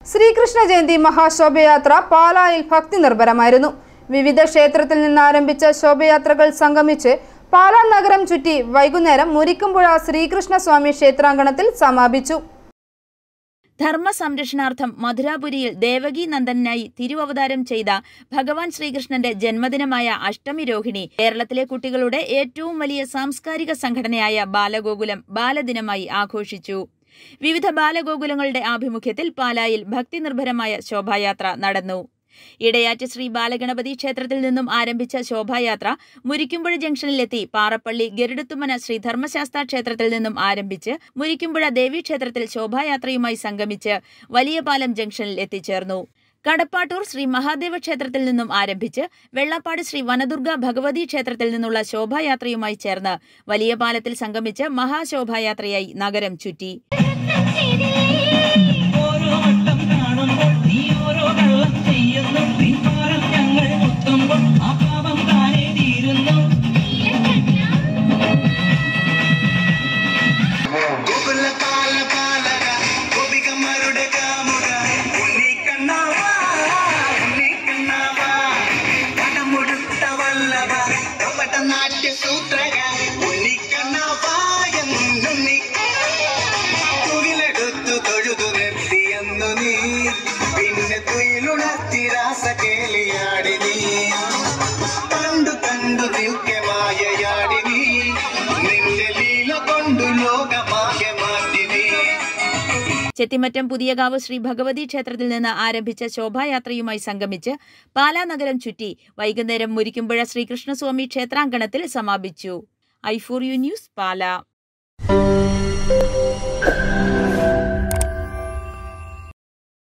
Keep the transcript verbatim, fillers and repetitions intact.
ശ്രീകൃഷ്ണ ജയന്തി മഹാശോഭയാത്ര പാലായിൽ ഭക്തി നിർഭരമായിരുന്നു. വിവിധ ക്ഷേത്രത്തിൽ നിന്ന് ആരംഭിച്ച ശോഭയാത്രകൾ സംഗമിച്ച് പാലാ നഗരം ചുറ്റി വൈകുന്നേരം മുരിക്കുംപുഴ ശ്രീകൃഷ്ണസ്വാമി ക്ഷേത്രാങ്കണത്തിൽ സമാപിച്ചു. ധർമ്മ സംരക്ഷണാർത്ഥം മധുരാപുരിയിൽ ദേവകി നന്ദനായി തിരുവവതാരം ചെയ്ത ഭഗവാൻ ശ്രീകൃഷ്ണന്റെ ജന്മദിനമായ അഷ്ടമി രോഹിണി കേരളത്തിലെ കുട്ടികളുടെ ഏറ്റവും വലിയ സാംസ്കാരിക സംഘടനയായ ബാലഗോകുലം ബാലദിനമായി ആഘോഷിച്ചു. വിവിധ ബാലഗോകുലങ്ങളുടെ ആഭിമുഖ്യത്തിൽ പാലായിൽ ഭക്തി നിർഭരമായ ശോഭായാത്ര നടന്നു. ഇടയാറ്റ് ശ്രീ ബാലഗണപതി ക്ഷേത്രത്തിൽ നിന്നും ആരംഭിച്ച ശോഭായാത്ര മുരിക്കുംപുഴ ജംഗ്ഷനിലെത്തി പാറപ്പള്ളി ഗരുഡത്തുമന ശ്രീ ധർമ്മശാസ്ത്ര ക്ഷേത്രത്തിൽ നിന്നും ആരംഭിച്ച് മുരിക്കുംപുഴ ദേവീക്ഷേത്രത്തിൽ ശോഭായാത്രയുമായി സംഗമിച്ച് വലിയപാലം ജംഗ്ഷനിൽ എത്തിച്ചേർന്നു. കടപ്പാട്ടൂർ ശ്രീ മഹാദേവ ക്ഷേത്രത്തിൽ നിന്നും ആരംഭിച്ച് വെള്ളപ്പാട് ശ്രീ വനദുർഗ ഭഗവതി ക്ഷേത്രത്തിൽ നിന്നുള്ള ശോഭായാത്രയുമായി ചേർന്ന് വലിയപാലത്തിൽ സംഗമിച്ച് മഹാശോഭായാത്രയായി നഗരം ചുറ്റി. ചെത്തിമറ്റം പുതിയകാവ് ശ്രീ ഭഗവതി ക്ഷേത്രത്തിൽ നിന്ന് ആരംഭിച്ച ശോഭായാത്രയുമായി സംഗമിച്ച് പാലാ നഗരം ചുറ്റി വൈകുന്നേരം മുരിക്കുംപുഴ ശ്രീകൃഷ്ണസ്വാമി ക്ഷേത്രാങ്കണത്തിൽ സമാപിച്ചു. I for you news Pala.